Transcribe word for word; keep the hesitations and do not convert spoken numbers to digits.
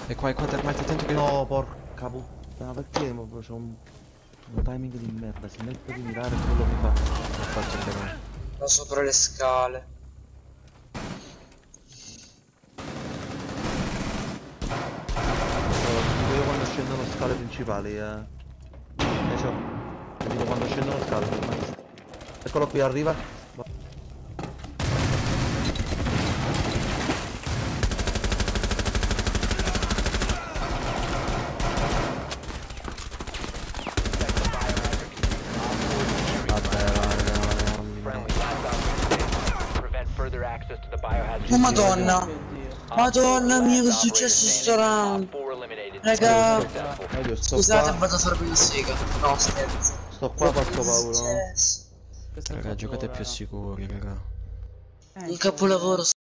E qua, è qua, Termite, attento che... No, porca puttana, perché c'è un, un timing di merda, se metto di mirare quello che fa. Non faccio bene. Da sopra le scale. Io quando scendono scale principali, eh. E c'ho. Dico quando scendono scale, ormai. Eccolo qui, arriva. Oh madonna. Madonna mia, che è successo sto round? Raga, scusate, vado a farmi una sega. No, scherzo. Sto qua, passo paura. Raga, giocate più sicuri, raga. Un capolavoro.